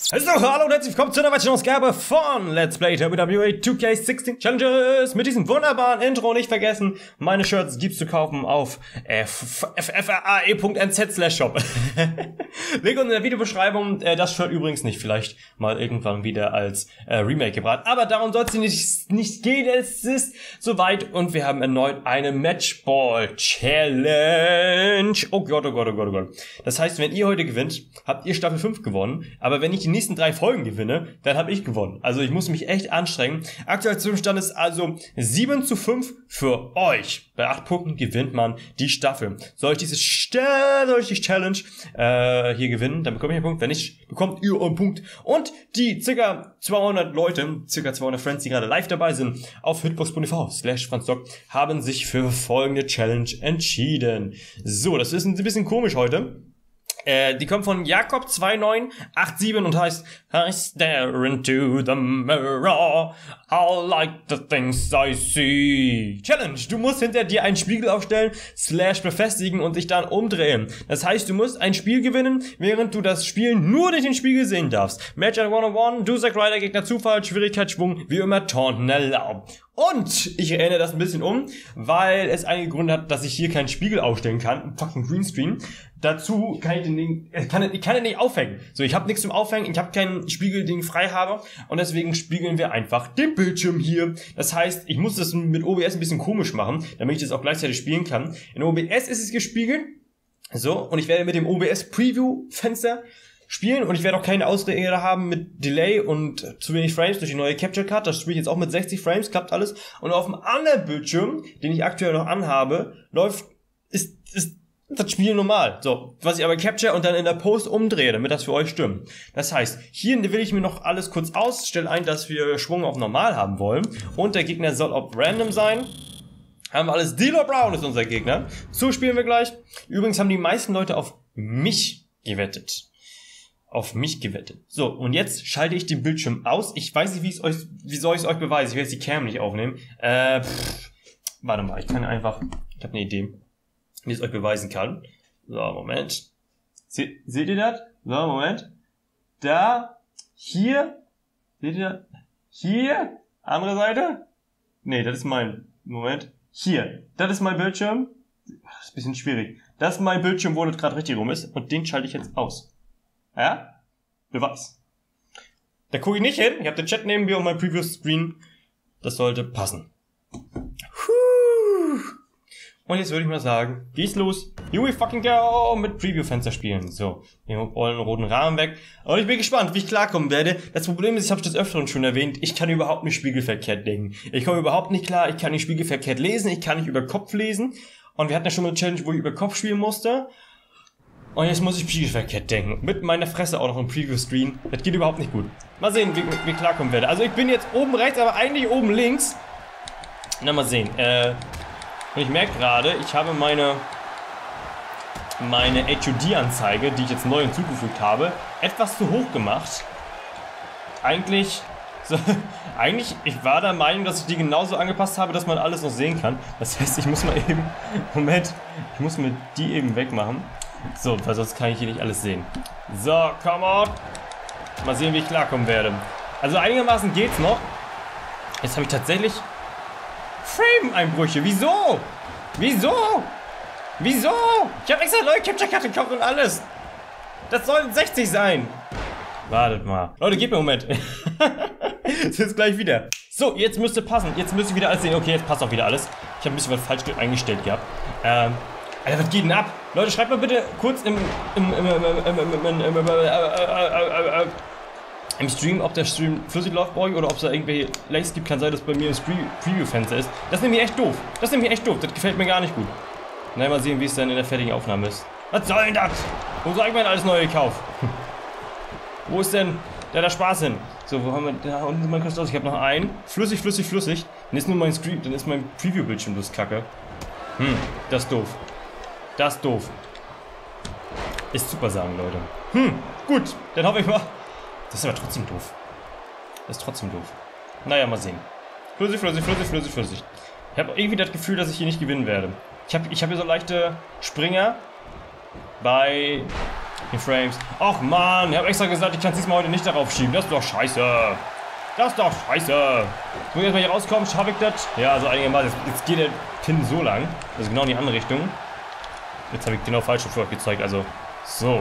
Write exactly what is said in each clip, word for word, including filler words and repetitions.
Also, hallo und herzlich willkommen zu einer weiteren Ausgabe von Let's Play W W E two K sixteen Challenges mit diesem wunderbaren Intro. Nicht vergessen, meine Shirts gibt's zu kaufen auf f f r a e punkt n z slash shop. Link in der Videobeschreibung. Äh, das Shirt übrigens nicht, vielleicht mal irgendwann wieder als äh, Remake gebracht. Aber darum soll es nicht, nicht gehen. Es ist soweit und wir haben erneut eine Matchball Challenge. Oh Gott, oh Gott, oh Gott, oh Gott. Das heißt, wenn ihr heute gewinnt, habt ihr Staffel fünf gewonnen. Aber wenn ich die nächsten drei Folgen gewinne, dann habe ich gewonnen. Also ich muss mich echt anstrengen. Aktuell Zustand ist also sieben zu fünf für euch. Bei acht Punkten gewinnt man die Staffel. Soll ich diese soll ich die Challenge äh, hier gewinnen, dann bekomme ich einen Punkt. Wenn nicht, bekommt ihr einen Punkt. Und die circa zweihundert Leute, circa zweihundert Friends, die gerade live dabei sind, auf hitbox punkt t v slash franzdoc, haben sich für folgende Challenge entschieden. So, das ist ein bisschen komisch heute. Äh, die kommt von Jakob zwei neun acht sieben und heißt I stare into the mirror, I like the things I see. Challenge, du musst hinter dir einen Spiegel aufstellen, slash befestigen und dich dann umdrehen. Das heißt, du musst ein Spiel gewinnen, während du das Spiel nur durch den Spiegel sehen darfst. Match at one oh one, du Zack Ryder, Gegner Zufall, Schwierigkeitsschwung, wie immer Taunten erlaubt. Und ich erinnere das ein bisschen um, weil es einige Gründe hat, dass ich hier keinen Spiegel aufstellen kann, ein fucking Greenscreen. Dazu kann ich den Ding, ich kann, ich kann den nicht aufhängen. So, ich habe nichts zum Aufhängen, ich habe keinen Spiegelding frei habe und deswegen spiegeln wir einfach den Bildschirm hier. Das heißt, ich muss das mit O B S ein bisschen komisch machen, damit ich das auch gleichzeitig spielen kann. In O B S ist es gespiegelt. So, und ich werde mit dem O B S Preview Fenster spielen und ich werde auch keine Ausrede haben mit Delay und zu wenig Frames durch die neue Capture Card. Das spiele ich jetzt auch mit sechzig Frames, klappt alles. Und auf dem anderen Bildschirm, den ich aktuell noch anhabe, läuft, ist, ist das Spiel normal. So, was ich aber Capture und dann in der Post umdrehe, damit das für euch stimmt. Das heißt, hier will ich mir noch alles kurz aus, stelle ein, dass wir Schwung auf normal haben wollen und der Gegner soll auf random sein. Haben wir alles. D'Lo Brown ist unser Gegner. So spielen wir gleich. Übrigens haben die meisten Leute auf mich gewettet. Auf mich gewettet. So, und jetzt schalte ich den Bildschirm aus. Ich weiß nicht, wie ich euch, wie soll ich es euch beweisen? Ich will jetzt die Cam nicht aufnehmen. Äh, pff, warte mal, ich kann einfach, ich habe eine Idee, wie ich es euch beweisen kann. So, Moment. Se, seht ihr das? So, Moment. Da, hier, seht ihr das? Hier, andere Seite. Nee, das ist mein, Moment. Hier, das ist mein Bildschirm. Das ist ein bisschen schwierig. Das ist mein Bildschirm, wo das gerade richtig rum ist. Und den schalte ich jetzt aus. Ja? Beweis. Da gucke ich nicht hin. Ich habe den Chat neben mir und mein Preview-Screen. Das sollte passen. Puh. Und jetzt würde ich mal sagen, geht's los. Here we fucking go mit Preview-Fenster spielen. So, nehmen wir den roten Rahmen weg. Und ich bin gespannt, wie ich klarkommen werde. Das Problem ist, ich habe es des Öfteren schon erwähnt, ich kann überhaupt nicht spiegelverkehrt denken. Ich komme überhaupt nicht klar, ich kann nicht spiegelverkehrt lesen, ich kann nicht über Kopf lesen. Und wir hatten ja schon mal eine Challenge, wo ich über Kopf spielen musste. Und jetzt muss ich spiegelverkehrt denken. Mit meiner Fresse auch noch im Preview-Screen. Das geht überhaupt nicht gut. Mal sehen, wie, wie klarkommen werde. Also ich bin jetzt oben rechts, aber eigentlich oben links. Na, mal sehen. Äh, und ich merke gerade, ich habe meine meine H U D-Anzeige, die ich jetzt neu hinzugefügt habe, etwas zu hoch gemacht. Eigentlich, so, eigentlich, ich war der Meinung, dass ich die genauso angepasst habe, dass man alles noch sehen kann. Das heißt, ich muss mal eben, Moment, ich muss mir die eben wegmachen. So, weil sonst kann ich hier nicht alles sehen. So, come on. Mal sehen, wie ich klarkommen werde. Also einigermaßen geht's noch. Jetzt habe ich tatsächlich Frame-Einbrüche. Wieso? Wieso? Wieso? Ich habe extra neue Capture-Karte gekauft und alles. Das sollen sechzig sein. Wartet mal. Leute, gebt mir einen Moment. Das ist gleich wieder. So, jetzt müsste passen. Jetzt müsste ich wieder alles sehen. Okay, jetzt passt auch wieder alles. Ich habe ein bisschen was falsch eingestellt gehabt. Ähm... Alter, was geht denn ab? Leute, schreibt mal bitte kurz im, im, im, im, im, im, im, im, im Stream, ob der Stream flüssig läuft bei euch oder ob es da irgendwelche Lags gibt. Kann sein, dass bei mir das Preview-Fenster ist. Das ist nämlich echt doof. Das ist nämlich echt doof. Das gefällt mir gar nicht gut. Na, mal sehen, wie es dann in der fertigen Aufnahme ist. Was soll denn das? Wo soll ich mir alles neu gekauft? Wo ist denn der da Spaß hin? So, wo haben wir da unten mein Kost aus? Ich habe noch einen. Flüssig, flüssig, flüssig. Dann ist nur mein Stream, dann ist mein Preview-Bildschirm das Kacke. Hm, das ist doof. Das ist doof. Ist super sagen, Leute. Hm, gut. Dann hoffe ich mal. Das ist aber trotzdem doof. Das ist trotzdem doof. Naja, mal sehen. Flüssig, flüssig, flüssig, flüssig, flüssig. Ich habe irgendwie das Gefühl, dass ich hier nicht gewinnen werde. Ich habe ich hab hier so leichte Springer bei Die Frames. Och man, ich habe extra gesagt, ich kann es diesmal heute nicht darauf schieben. Das ist doch scheiße. Das ist doch scheiße. Jetzt muss ich erstmal hier rauskommen. Schaffe ich das? Ja, also einigermaßen. Jetzt, jetzt geht der Pin so lang. Also genau in die andere Richtung. Jetzt habe ich genau falsch für euch gezeigt. Also so.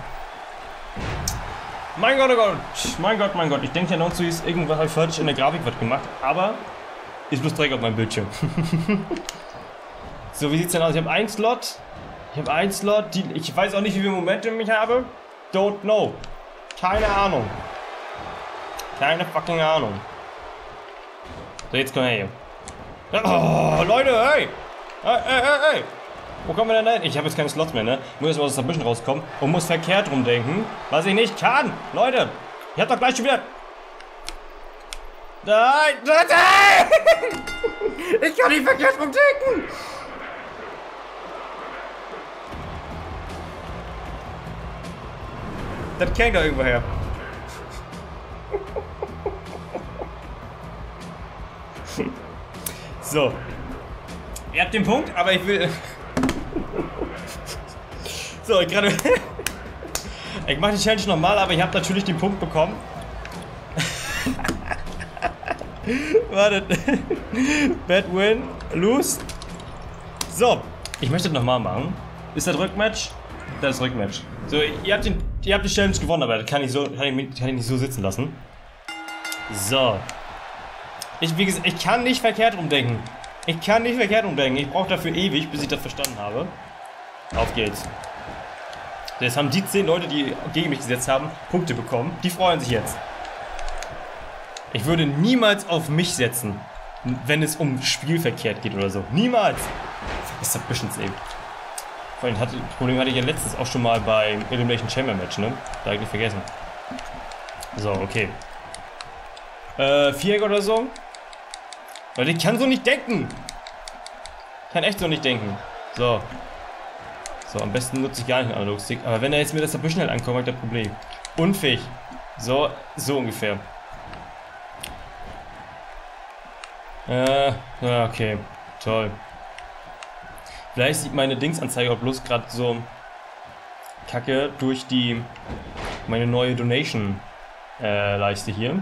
Mein Gott, oh Gott. Mein Gott, mein Gott. Ich denke ja noch zu, ist irgendwas habe ich falsch in der Grafik was gemacht. Aber ist bloß direkt auf meinem Bildschirm. So, wie sieht's denn aus? Ich habe einen Slot. Ich habe einen Slot. Die, ich weiß auch nicht, wie viel Momentum ich habe. Don't know. Keine Ahnung. Keine fucking Ahnung. So, jetzt komm her hier. Oh, Leute, hey! Hey, hey, hey, hey! Wo kommen wir denn hin? Ich habe jetzt keine Slots mehr, ne? Muss jetzt mal aus der Submission rauskommen und muss verkehrt rumdenken. Was ich nicht kann! Leute! Ich hab doch gleich schon wieder... Nein! Nein! Ich kann nicht verkehrt rumdenken! Das kennt doch irgendwo her. So. Ihr habt den Punkt, aber ich will... So, ich gerade... Ich mache die Challenge nochmal, aber ich habe natürlich den Punkt bekommen. Wartet. Bad win. Lose. So. Ich möchte das nochmal machen. Ist das Rückmatch? Das ist Rückmatch. So, ihr habt, den, ihr habt die Challenge gewonnen, aber das kann ich, so, kann, ich, kann ich nicht so sitzen lassen. So. Ich, wie gesagt, ich kann nicht verkehrt rumdenken. Ich kann nicht verkehrt rumdenken. Ich brauche dafür ewig, bis ich das verstanden habe. Auf geht's. Jetzt haben die zehn Leute, die gegen mich gesetzt haben, Punkte bekommen. Die freuen sich jetzt. Ich würde niemals auf mich setzen, wenn es um Spielverkehrt geht oder so. Niemals. Das ist Submissions eben. Vor allem hatte, das Problem hatte ich ja letztens auch schon mal beim Elimination Chamber Match, ne? Da habe ich nicht vergessen. So, okay. Äh, Viereck oder so? Leute, ich kann so nicht denken. Ich kann echt so nicht denken. So. So, am besten nutze ich gar nicht einen Analogstick. Aber wenn er jetzt mir das Submission halt ankommt, habe ich das Problem. Unfähig. So, so ungefähr. Äh, ja, okay. Toll. Vielleicht sieht meine Dingsanzeige auch bloß gerade so kacke durch die meine neue Donation-Leiste äh, hier.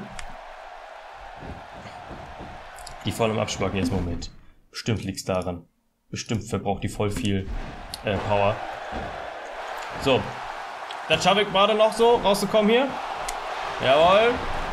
Die voll im Abspacken jetzt im Moment. Bestimmt liegt es daran. Bestimmt verbraucht die voll viel äh, Power. So. Das schaffe ich gerade noch so, rauszukommen hier. Jawohl.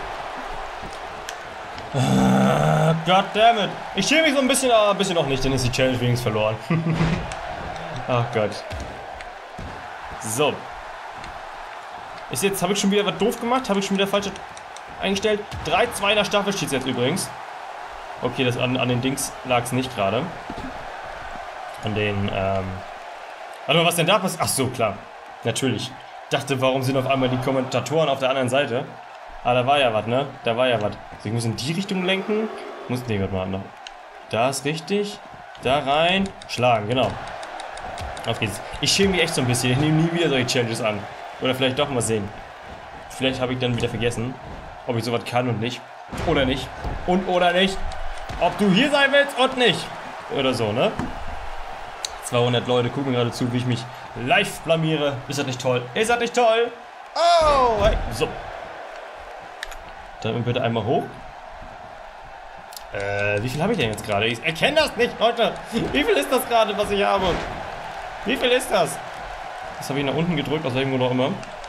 Ah, goddammit. Ich schäme mich so ein bisschen, aber ein bisschen auch nicht, dann ist die Challenge wenigstens verloren. Ach Gott. So. Ist jetzt, habe ich schon wieder was doof gemacht? Habe ich schon wieder falsch eingestellt? drei zwei in der Staffel steht es jetzt übrigens. Okay, das an, an den Dings lag es nicht gerade. An den, ähm... Warte mal, was denn da passiert? Ach so, klar. Natürlich. Ich dachte, warum sind auf einmal die Kommentatoren auf der anderen Seite? Ah, da war ja was, ne? Da war ja was. Also ich muss in die Richtung lenken. Muss, ne, warte mal, noch. Da ist richtig. Da rein. Schlagen, genau. Auf geht's. Ich schäme mich echt so ein bisschen. Ich nehme nie wieder solche Challenges an. Oder vielleicht doch mal sehen. Vielleicht habe ich dann wieder vergessen, ob ich sowas kann und nicht. Oder nicht. Und oder nicht. Ob du hier sein willst und nicht. Oder so, ne? zweihundert Leute gucken gerade zu, wie ich mich live blamiere. Ist das nicht toll? Ist das nicht toll? Oh! Hey. So. Dann bitte einmal hoch. Äh, wie viel habe ich denn jetzt gerade? Ich erkenne das nicht, Leute. Wie viel ist das gerade, was ich habe? Wie viel ist das? Das habe ich nach unten gedrückt, aus welchem Grund auch immer.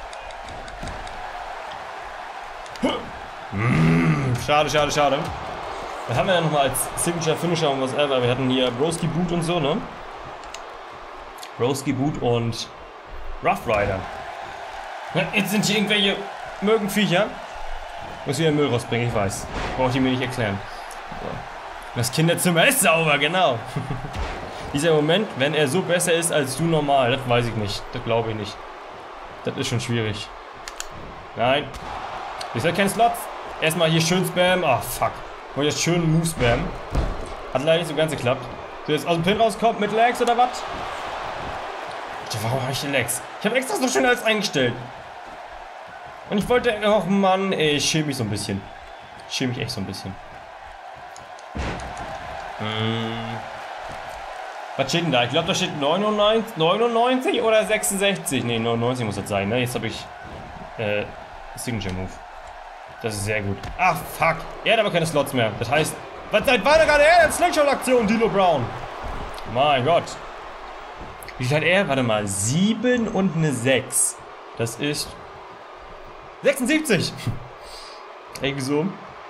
Mmh, schade, schade, schade. Was haben wir denn nochmal als Signature Finisher und was ever? Wir hatten hier Broski Boot und so, ne? Broski Boot und Rough Rider. Jetzt sind hier irgendwelche Mögenviecher. Muss wieder Müll rausbringen, ich weiß. Braucht ihr mir nicht erklären. So. Das Kinderzimmer ist sauber, genau. Dieser Moment, wenn er so besser ist als du normal, das weiß ich nicht. Das glaube ich nicht. Das ist schon schwierig. Nein. Ich will keinen Slots. Erstmal hier schön spammen. Ach, fuck. Wollte jetzt schön Move spammen. Hat leider nicht so ganz geklappt. So, jetzt aus dem Pin rauskommt mit Lags oder was? Warum habe ich die Lags? Ich habe extra so schön alles eingestellt. Und ich wollte, oh Mann, ey, ich schäme mich so ein bisschen. Ich schäme mich echt so ein bisschen. Hm. Was steht denn da? Ich glaube, da steht neunundneunzig, neunundneunzig oder sechsundsechzig. Ne, neunundneunzig muss das sein, ne? Jetzt habe ich äh, Signature Move. Das ist sehr gut. Ach, fuck. Er hat aber keine Slots mehr. Das heißt, was seit weiter gerade er hat Slingshot-Aktion, D'Lo Brown. Mein Gott. Wie viel hat er? Warte mal. sieben und eine sechs. Das ist sechsundsiebzig. Irgendwie so.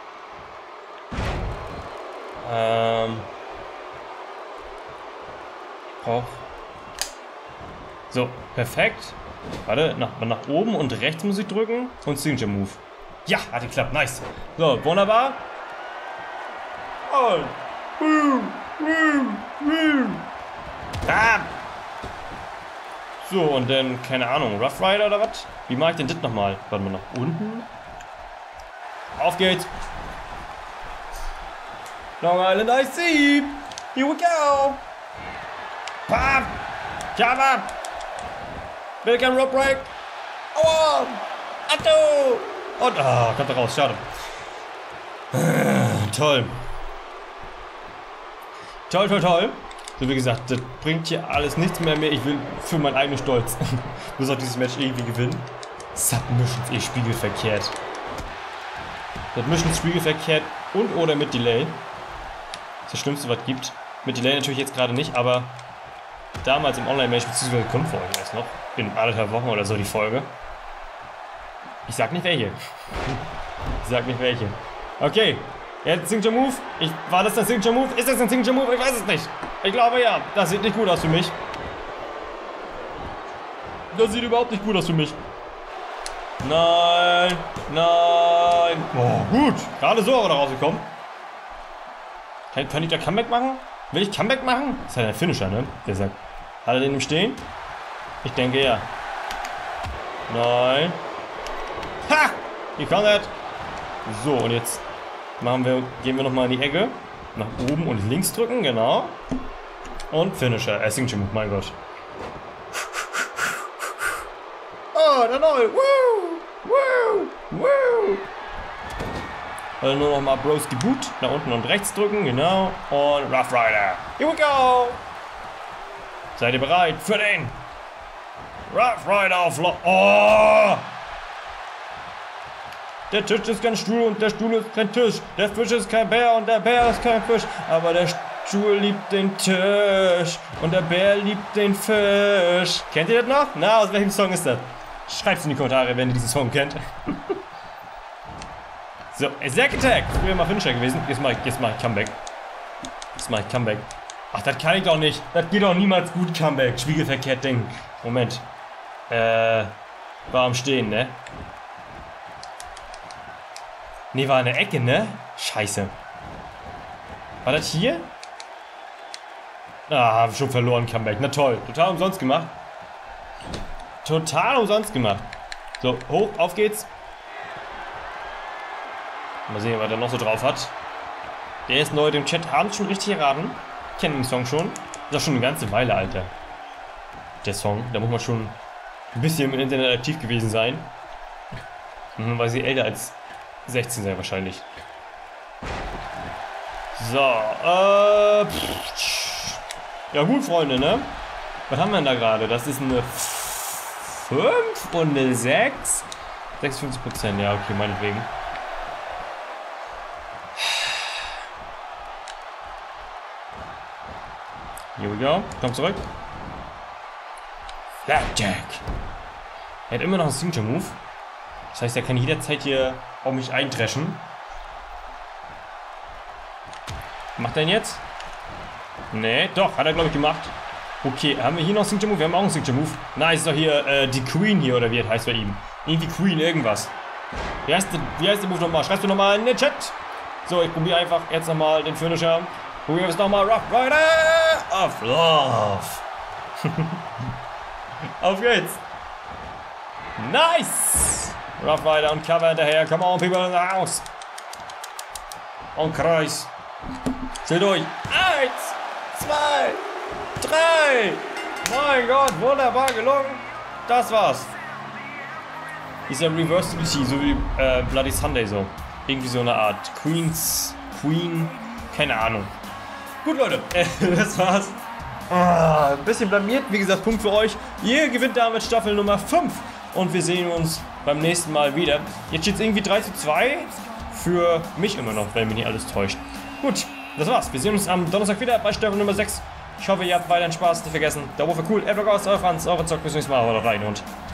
Ähm. Brauch. So, perfekt. Warte, nach, nach oben und rechts muss ich drücken. Und Signature Move. Ja, hat geklappt. Nice. So, wunderbar. Und. Ah. So, und dann, keine Ahnung, Rough Rider oder was? Wie mache ich denn das nochmal? Warte mal, nach unten. Auf geht's. Long Island I see. Here we go. Pam. Java. Will kein Rope Break. Aua. Atto. Und, ah, oh, kommt da raus, schade. Äh, toll. Toll, toll, toll. So wie gesagt, das bringt hier alles nichts mehr mehr. Ich will für meinen eigenen Stolz muss auch dieses Match irgendwie gewinnen. Submissions eh spiegelverkehrt. Submissions spiegelverkehrt und oder mit Delay. Das ist das Schlimmste, was es gibt. Mit Delay natürlich jetzt gerade nicht, aber damals im Online-Match, beziehungsweise kommt vor euch erst noch, in anderthalb Wochen oder so die Folge. Ich sag nicht welche. Ich sag nicht welche. Okay. Jetzt Signature Move. Ich, war das ein Signature Move? Ist das ein Signature Move? Ich weiß es nicht. Ich glaube ja. Das sieht nicht gut aus für mich. Das sieht überhaupt nicht gut aus für mich. Nein. Nein. Oh, gut. Gerade so aber da rausgekommen. Kann, kann ich da Comeback machen? Will ich Comeback machen? Das ist ja der Finisher, ne? Der sagt. Hat er den im Stehen? Ich denke ja. Nein. Ha! Wie kann das? So, und jetzt machen wir, gehen wir nochmal in die Ecke. Nach oben und links drücken, genau. Und Finisher. Äh, Signature Move, mein Gott. Oh, der neue. Woo! Woo! Woo! Also nur nochmal Broski Boot. Nach unten und rechts drücken, genau. Und Rough Rider. Here we go! Seid ihr bereit für den Rough Rider auf Lo Oh! Der Tisch ist kein Stuhl und der Stuhl ist kein Tisch. Der Fisch ist kein Bär und der Bär ist kein Fisch. Aber der Stuhl liebt den Tisch und der Bär liebt den Fisch. Kennt ihr das noch? Na, aus welchem Song ist das? Schreibt es in die Kommentare, wenn ihr diesen Song kennt. So, Zack Attack. Früher mal Finisher gewesen. Jetzt mache ich, jetzt mach ich Comeback. Jetzt mache ich Comeback. Ach, das kann ich doch nicht. Das geht doch niemals gut, Comeback. Spiegelverkehrt Ding. Moment. Äh, war am Stehen, ne? Ne, war in der Ecke, ne? Scheiße. War das hier? Ah, hab schon verloren, Comeback. Na toll. Total umsonst gemacht. Total umsonst gemacht. So, hoch, auf geht's. Mal sehen, was er noch so drauf hat. Der ist neu im Chat. Haben schon richtig erraten. Kennen den Song schon. Ist auch schon eine ganze Weile, Alter. Der Song. Da muss man schon ein bisschen im Internet aktiv gewesen sein. Mhm, weil sie älter als sechzehn sein wahrscheinlich. So, äh... Pff. Ja gut, Freunde, ne? Was haben wir denn da gerade? Das ist eine fünf und eine sechs. sechsundfünfzig Prozent, ja, okay, meinetwegen. Here we go. Komm zurück. Flapjack. Er hat immer noch einen Signature Move. Das heißt, er kann jederzeit hier auf mich eindreschen. Macht er ihn jetzt? Nee, doch, hat er glaube ich gemacht. Okay, haben wir hier noch einen Signature Move? Wir haben auch einen Signature Move. Nice, ist doch hier äh, die Queen hier, oder wie es heißt bei ihm. Irgendwie Queen, irgendwas. Wie heißt, der, wie heißt der Move nochmal? Schreibst du nochmal in den Chat. So, ich probiere einfach jetzt nochmal den Finisher. Probieren wir es nochmal. Rough Rider of Love. Auf geht's. Nice. Rough Rider und Cover hinterher. Come on, people in the house. Und Kreis. Zähl durch. Eins, zwei, drei. Mein Gott, wunderbar gelungen. Das war's. Dieser Reverse D B T, so wie äh, Bloody Sunday so. Irgendwie so eine Art Queens, Queen, keine Ahnung. Gut, Leute, äh, das war's. Ah, ein bisschen blamiert. Wie gesagt, Punkt für euch. Ihr gewinnt damit Staffel Nummer fünf. Und wir sehen uns beim nächsten Mal wieder. Jetzt steht es irgendwie drei zu zwei. Für mich immer noch, wenn mich nicht alles täuscht. Gut, das war's. Wir sehen uns am Donnerstag wieder bei Staffel Nummer sechs. Ich hoffe, ihr habt weiterhin Spaß. Nicht vergessen, Daumen für cool. Adblock aus, euer Franz, eure Zock. Bis zum nächsten Mal. Haut rein und